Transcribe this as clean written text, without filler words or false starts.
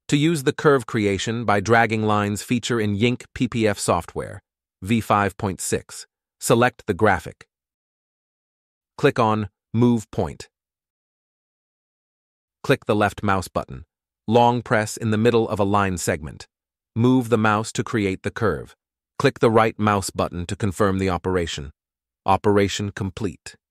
To use the curve creation by dragging lines feature in Yink PPF Software V5.6, select the graphic. Click on Move Point. Click the left mouse button. Long press in the middle of a line segment. Move the mouse to create the curve. Click the right mouse button to confirm the operation. Operation complete.